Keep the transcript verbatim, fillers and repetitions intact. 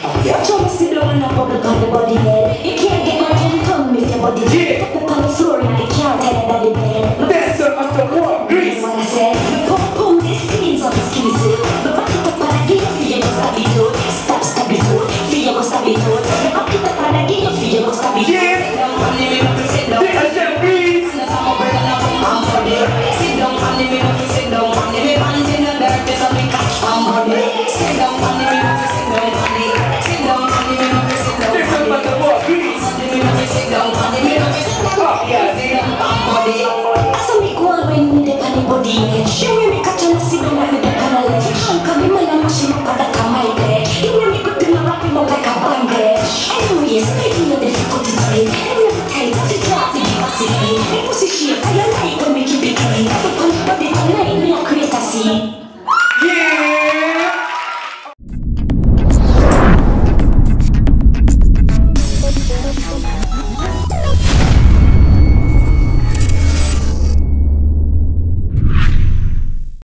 Yeah. Jump, sit down and a bubble on the body head. You can't get my income if your body dead. Fuck up on the floor and I can't tell you that the bed.